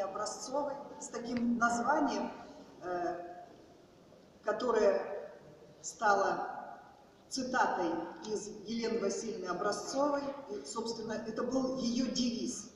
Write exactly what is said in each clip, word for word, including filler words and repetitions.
Образцовой, с таким названием, которое стало цитатой из Елены Васильевны Образцовой, и, собственно, это был ее девиз.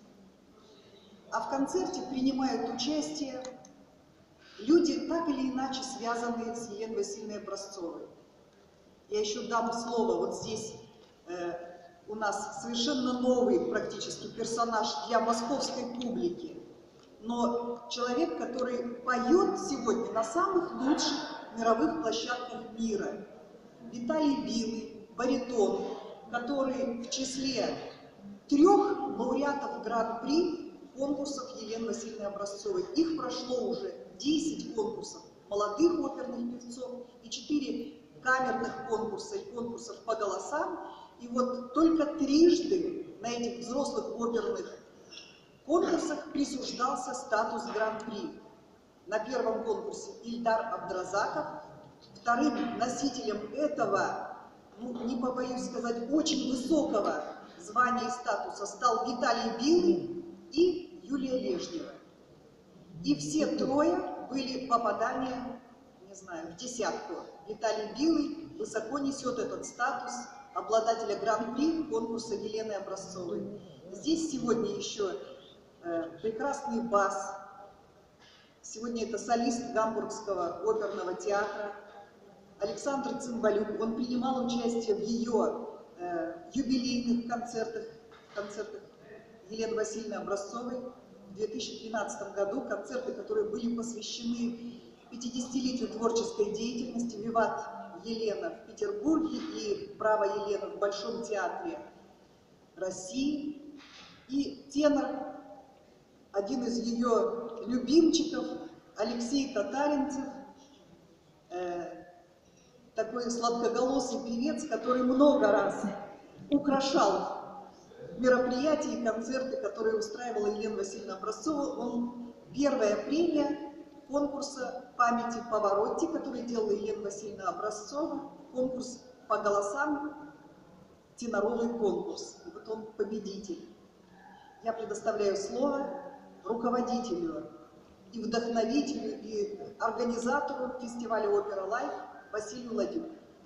А в концерте принимают участие люди, так или иначе связанные с Еленой Васильевной Образцовой. Я еще дам слово, вот здесь э, у нас совершенно новый практически персонаж для московской публики, но человек, который поет сегодня на самых лучших мировых площадках мира. Виталий Билый, баритон, который в числе трех лауреатов Гран-при конкурсов Елены Васильевны Образцовой. Их прошло уже десять конкурсов молодых оперных певцов и четыре камерных конкурса и конкурсов по голосам. И вот только трижды на этих взрослых оперных конкурсах присуждался статус Гран-при. На первом конкурсе Ильдар Абдразаков, вторым носителем этого, ну, не побоюсь сказать, очень высокого звания и статуса стал Виталий Билый и Юлия Лежнева. И все трое были попадания, не знаю, в десятку. Виталий Билый высоко несет этот статус обладателя Гран-при конкурса Елены Образцовой. Здесь сегодня еще э, прекрасный бас. Сегодня это солист Гамбургского оперного театра Александр Цымбалюк. Он принимал участие в ее э, юбилейных концертах, концертах Елены Васильевны Образцовой в две тысячи тринадцатом году. Концерты, которые были посвящены пятидесятилетию творческой деятельности «Виват Елена» в Петербурге и «Браво Елена» в Большом театре России. И тенор, один из ее любимчиков, Алексей Татаринцев, э, такой сладкоголосый певец, который много раз украшал мероприятия и концерты, которые устраивала Елена Васильевна Образцова. Он первая премия конкурса памяти Паваротти, который делала Елена Васильевна Образцова, конкурс по голосам, теноровый конкурс. И вот он победитель. Я предоставляю слово руководителю и вдохновителю, и организатору фестиваля «Опера Лайв» Василию Ладюку.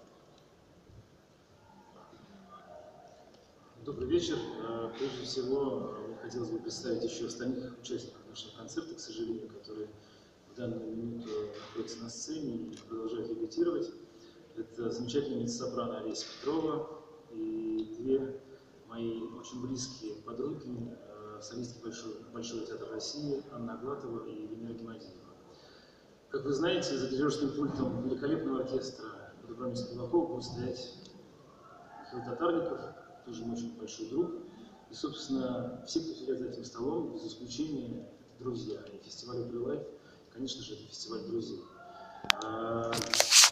Добрый вечер. Прежде всего, мне хотелось бы представить еще остальных участников нашего концерта, к сожалению, которые в данную минуту находятся на сцене и продолжают репетировать. Это замечательная меццо-сопрано Олеся Петрова и две мои очень близкие подруги, солистки Большого, Большого театра России Анна Аглатова и Венера Гемодиева. Как вы знаете, за дирижерским пультом великолепного оркестра под управлением Спивакова будет стоять Михаил Татарников, тоже мой очень большой друг. И, собственно, все, кто сидят за этим столом, без исключения, это друзья. И фестиваль «Опера Лайв», конечно же, это фестиваль друзей.